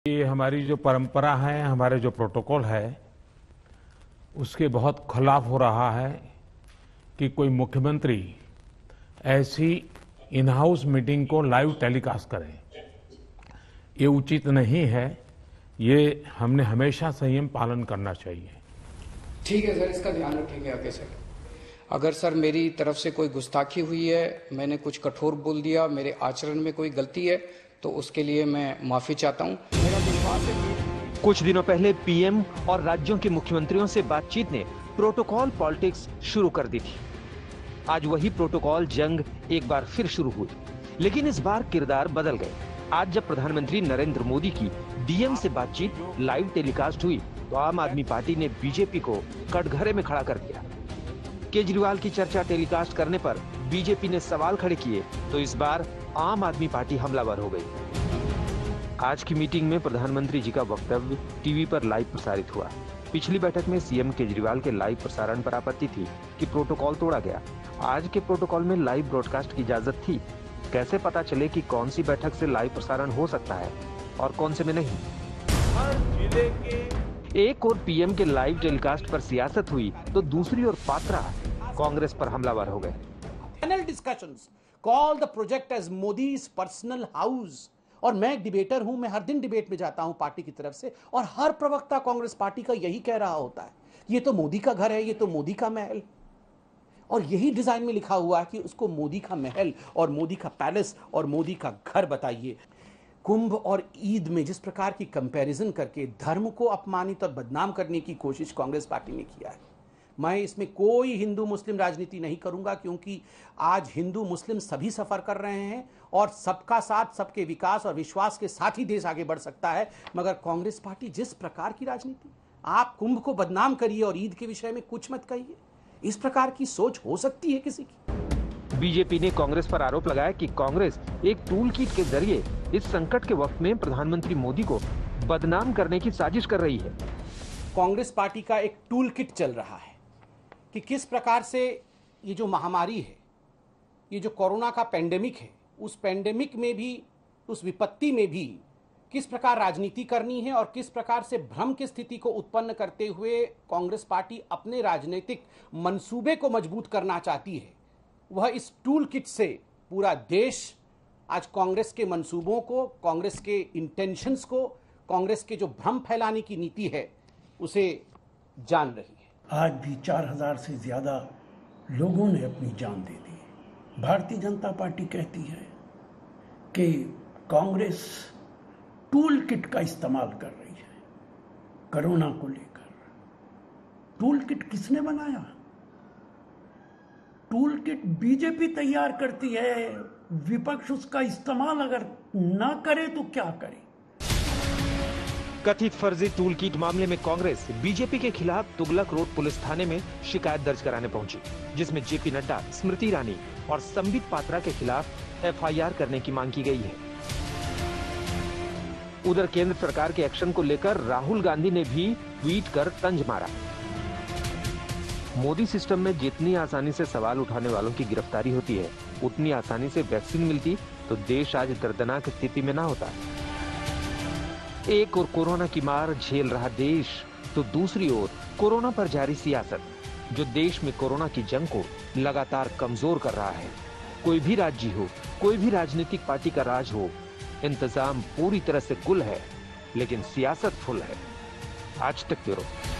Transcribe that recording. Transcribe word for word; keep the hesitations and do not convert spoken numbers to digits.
ये हमारी जो परंपरा है, हमारे जो प्रोटोकॉल है, उसके बहुत खिलाफ हो रहा है कि कोई मुख्यमंत्री ऐसी इन हाउस मीटिंग को लाइव टेलीकास्ट करे। ये उचित नहीं है। ये हमने हमेशा संयम पालन करना चाहिए। ठीक है सर, इसका ध्यान रखेंगे आगे सर। अगर सर मेरी तरफ से कोई गुस्ताखी हुई है, मैंने कुछ कठोर बोल दिया, मेरे आचरण में कोई गलती है, तो उसके लिए मैं माफी चाहता हूं। मेरा विश्वास है कि कुछ दिनों पहले पीएम और राज्यों के मुख्यमंत्रियों से बातचीत ने प्रोटोकॉल पॉलिटिक्स शुरू कर दी थी। आज वही प्रोटोकॉल जंग एक बार फिर शुरू हुई, लेकिन इस बार किरदार बदल गए। आज जब प्रधानमंत्री नरेंद्र मोदी की डीएम से बातचीत लाइव टेलीकास्ट हुई, तो आम आदमी पार्टी ने बीजेपी को कटघरे में खड़ा कर दिया। केजरीवाल की चर्चा टेलीकास्ट करने पर बीजेपी ने सवाल खड़े किए, तो इस बार आम आदमी पार्टी हमलावर हो गई। आज की मीटिंग में प्रधानमंत्री जी का वक्तव्य टीवी पर लाइव प्रसारित हुआ। पिछली बैठक में सीएम केजरीवाल के लाइव प्रसारण पर आपत्ति थी कि प्रोटोकॉल तोड़ा गया। आज के प्रोटोकॉल में लाइव ब्रॉडकास्ट की इजाजत थी। कैसे पता चले कि कौन सी बैठक से लाइव प्रसारण हो सकता है और कौन से में नहीं? हर जिले के एक और पीएम के लाइव टेलीकास्ट पर सियासत हुई, तो दूसरी ओर पात्रा कांग्रेस पर हमलावर हो गए। Panel discussions call the project as Modi's personal house. और मैं एक डिबेटर हूं, मैं हर दिन डिबेट में जाता हूं पार्टी की तरफ से, और हर प्रवक्ता कांग्रेस पार्टी का यही कह रहा होता है, ये तो मोदी का घर है, ये तो मोदी का महल। और यही डिजाइन में लिखा हुआ है कि उसको मोदी का महल और मोदी का पैलेस और मोदी का घर बताइए। कुंभ और ईद में जिस प्रकार की कंपैरिजन करके धर्म को अपमानित और बदनाम करने की कोशिश कांग्रेस पार्टी ने किया है, मैं इसमें कोई हिंदू मुस्लिम राजनीति नहीं करूंगा, क्योंकि आज हिंदू मुस्लिम सभी सफर कर रहे हैं और सबका साथ, सबके विकास और विश्वास के साथ ही देश आगे बढ़ सकता है। मगर कांग्रेस पार्टी जिस प्रकार की राजनीति, आप कुंभ को बदनाम करिए और ईद के विषय में कुछ मत कहिए, इस प्रकार की सोच हो सकती है किसी की? बीजेपी ने कांग्रेस पर आरोप लगाया कि कांग्रेस एक टूल किट के जरिए इस संकट के वक्त में प्रधानमंत्री मोदी को बदनाम करने की साजिश कर रही है। कांग्रेस पार्टी का एक टूल किट चल रहा है कि किस प्रकार से ये जो महामारी है, ये जो कोरोना का पेंडेमिक है, उस पेंडेमिक में भी, उस विपत्ति में भी किस प्रकार राजनीति करनी है और किस प्रकार से भ्रम की स्थिति को उत्पन्न करते हुए कांग्रेस पार्टी अपने राजनीतिक मंसूबे को मजबूत करना चाहती है। वह इस टूल किट से पूरा देश आज कांग्रेस के मंसूबों को, कांग्रेस के इंटेंशंस को, कांग्रेस के जो भ्रम फैलाने की नीति है, उसे जान रही है। आज भी चार हजार से ज्यादा लोगों ने अपनी जान दे दी। भारतीय जनता पार्टी कहती है कि कांग्रेस टूल किट का इस्तेमाल कर रही है कोरोना को लेकर। टूल किट किसने बनाया? टूल किट बीजेपी तैयार करती है। विपक्ष उसका इस्तेमाल अगर ना करे तो क्या करे? कथित फर्जी टूल किट मामले में कांग्रेस बीजेपी के खिलाफ तुगलक रोड पुलिस थाने में शिकायत दर्ज कराने पहुंची, जिसमें जेपी नड्डा, स्मृति ईरानी और संबित पात्रा के खिलाफ एफआईआर करने की मांग की गई है। उधर केंद्र सरकार के एक्शन को लेकर राहुल गांधी ने भी ट्वीट कर तंज मारा। मोदी सिस्टम में जितनी आसानी से सवाल उठाने वालों की गिरफ्तारी होती है, उतनी आसानी से वैक्सीन मिलती तो देश आज दर्दनाक स्थिति में ना होता। एक और कोरोना की मार झेल रहा देश, तो दूसरी ओर कोरोना पर जारी सियासत, जो देश में कोरोना की जंग को लगातार कमजोर कर रहा है। कोई भी राज्य हो, कोई भी राजनीतिक पार्टी का राज हो, इंतजाम पूरी तरह से गुल है, लेकिन सियासत फुल है। आज तक ब्यूरो।